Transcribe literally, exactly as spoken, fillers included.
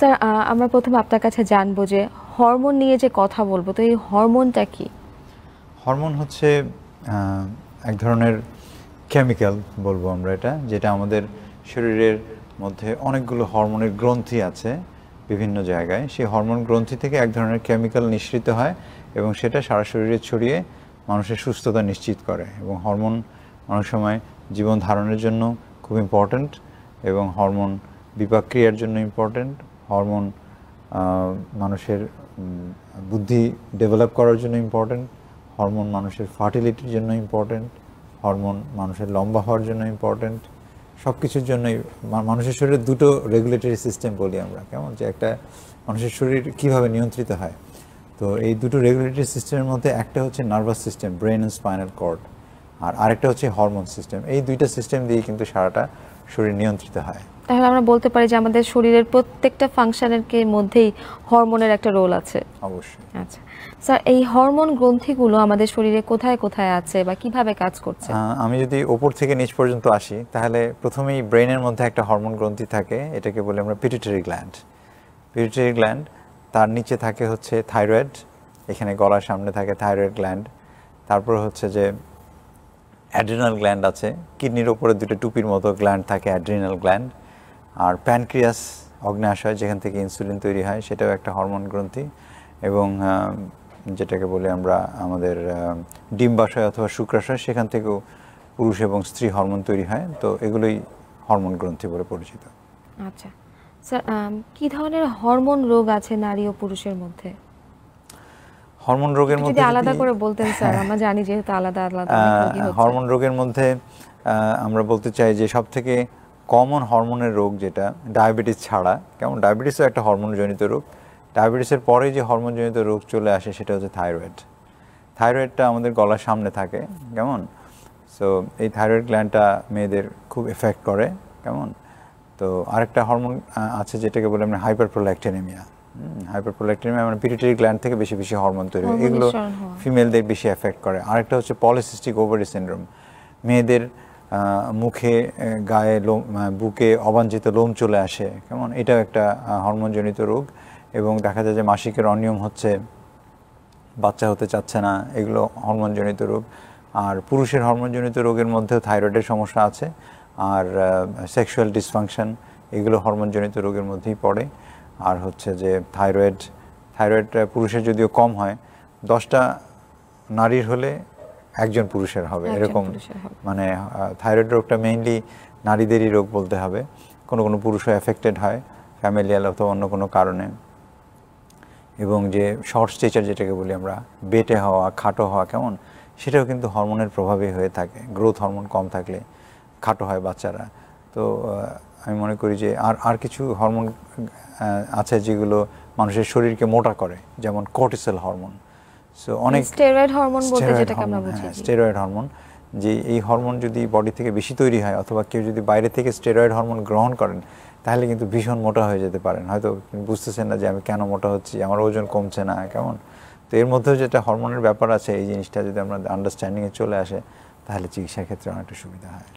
Sir আমরা প্রথমে আপনার কাছে জানবো যে হরমোন নিয়ে যে কথা বলবো, তো এই হরমোনটা কি? হরমোন হচ্ছে এক ধরনের কেমিক্যাল বলবো আমরা, এটা যেটা আমাদের শরীরের মধ্যে অনেকগুলো হরমোনের গ্রন্থি আছে বিভিন্ন জায়গায়। সেই হরমোন গ্রন্থি থেকে এক ধরনের কেমিক্যাল নিঃসৃত হয় এবং সেটা সারা শরীরে ছড়িয়ে মানুষের সুস্থতা নিশ্চিত করে। এবং হরমোন অনেক সময় জীবন ধারণের জন্য খুব ইম্পর্ট্যান্ট, এবং হরমোন বিপাক ক্রিয়ার জন্য ইম্পর্ট্যান্ট, হরমোন মানুষের বুদ্ধি ডেভেলপ করার জন্য ইম্পর্ট্যান্ট, হরমোন মানুষের ফার্টিলিটির জন্য ইম্পর্ট্যান্ট, হরমোন মানুষের লম্বা হওয়ার জন্য ইম্পর্ট্যান্ট। সব কিছুর জন্যই মানুষের শরীরে দুটো রেগুলেটরি সিস্টেম বলি আমরা, কেমন যে একটা মানুষের শরীর কিভাবে নিয়ন্ত্রিত হয়। তো এই দুটো রেগুলেটরি সিস্টেমের মধ্যে একটা হচ্ছে nervous system, brain and spinal cord, আর আরেকটা হচ্ছে হরমোন সিস্টেম। এই দুইটা সিস্টেম দিয়ে কিন্তু সারাটা শরীর নিয়ন্ত্রিত হয়। তাহলে আমরা বলতে পারি যে আমাদের শরীরের প্রত্যেকটা ফাংশনের মধ্যেই হরমোনের একটা রোল আছে। অবশ্যই। আচ্ছা স্যার, এই হরমোন গ্রন্থিগুলো আমাদের শরীরে কোথায় কোথায় আছে বা কিভাবে কাজ করছে? আমি যদি ওপর থেকে নিচ পর্যন্ত আসি, তাহলে প্রথমেই ব্রেনের মধ্যে একটা হরমোন গ্রন্থি থাকে, এটাকে বলি আমরা পিটুইটারি গ্ল্যান্ড। পিটুইটারি গ্ল্যান্ড, তার নিচে থাকে হচ্ছে থাইরয়েড, এখানে গলার সামনে থাকে থাইরয়েড গ্ল্যান্ড। তারপর হচ্ছে যে অ্যাড্রিনাল গ্ল্যান্ড আছে, কিডনির ওপরে দুটো টুপির মতো গ্ল্যান্ড থাকে, অ্যাড্রিনাল গ্ল্যান্ড। আর প্যানক্রিয়াস, অগ্ন্যাশয়, যেখান থেকে ইনসুলিন তৈরি হয়, সেটাও একটা হরমোন গ্রন্থি। এবং যেটাকে বলি আমরা আমাদের ডিম্বাশয় অথবা শুক্রাশয়, সেখান থেকেও পুরুষ এবং স্ত্রী হরমোন তৈরি হয়। তো এগুলোই হরমোন গ্রন্থি বলে পরিচিত। আচ্ছা স্যার, কি ধরনের হরমোন রোগ আছে নারী ও পুরুষের মধ্যে? হরমোন রোগের মধ্যে যদি আলাদা করে বলতেন স্যার, আমরা জানি যেহেতু আলাদা আলাদা হরমোন রোগের মধ্যে আমরা বলতে চাই যে সবথেকে কমন হরমোনের রোগ যেটা, ডায়াবেটিস ছাড়া, কেমন ডায়াবেটিসও একটা হরমোনজনিত রোগ। ডায়াবেটিসের পরে যে হরমোনজনিত রোগ চলে আসে সেটা হচ্ছে থাইরয়েড। থাইরয়েডটা আমাদের গলার সামনে থাকে, কেমন। সো এই থাইরয়েড গ্ল্যান্ডটা মেয়েদের খুব এফেক্ট করে, কেমন। তো আরেকটা হরমোন আছে যেটাকে বলে আমরা হাইপারপ্রোল্যাক্টিনেমিয়া। হাইপারপ্রোল্যাক্টিনেমিয়া মানে পিটুইটারি গ্ল্যান্ড থেকে বেশি বেশি হরমোন তৈরি হয়, এগুলো ফিমেলদের বেশি এফেক্ট করে। আরেকটা হচ্ছে পলিসিস্টিক ওভারি সিনড্রোম, মেয়েদের মুখে, গায়ে, লোম, বুকে অবাঞ্ছিত লোম চলে আসে, কেমন। এটাও একটা হরমোনজনিত রোগ। এবং দেখা যায় যে মাসিকের অনিয়ম হচ্ছে, বাচ্চা হতে চাচ্ছে না, এগুলো হরমোনজনিত রোগ। আর পুরুষের হরমোনজনিত রোগের মধ্যেও থাইরয়েডের সমস্যা আছে, আর সেক্সুয়াল ডিসফাংশন, এগুলো হরমোনজনিত রোগের মধ্যেই পড়ে। আর হচ্ছে যে থাইরয়েড, থাইরয়েড পুরুষের যদিও কম হয়, দশটা নারীর হলে একজন পুরুষের হবে, এরকম। মানে থাইরয়েড রোগটা মেইনলি নারীদেরই রোগ বলতে হবে। কোনো কোনো পুরুষও এফেক্টেড হয় ফ্যামিলিয়াল অথবা অন্য কোনো কারণে। এবং যে শর্ট স্টেচার যেটাকে বলি আমরা, বেটে হওয়া, খাটো হওয়া, কেমন, সেটাও কিন্তু হরমোনের প্রভাবেই হয়ে থাকে। গ্রোথ হরমোন কম থাকলে খাটো হয় বাচ্চারা। তো আমি মনে করি যে আর আর কিছু হরমোন আছে যেগুলো মানুষের শরীরকে মোটা করে, যেমন কর্টিসল হরমোন। সো অনেক স্টেরয়েড হরমোন বলতে যেটাকে আমরা বুঝি, স্টেরয়েড হরমোন, যে এই হরমোন যদি বডি থেকে বেশি তৈরি হয় অথবা কেউ যদি বাইরে থেকে স্টেরয়েড হরমোন গ্রহণ করেন, তাহলে কিন্তু ভীষণ মোটা হয়ে যেতে পারেন। হয়তো বুঝতেছেন না যে আমি কেন মোটা হচ্ছি, আমার ওজন কমছে না, কেমন। তো এর মধ্যেও যেটা হরমোনের ব্যাপার আছে, এই জিনিসটা যদি আমরা আন্ডারস্ট্যান্ডিংয়ে চলে আসে, তাহলে চিকিৎসার ক্ষেত্রে অনেকটা সুবিধা হয়।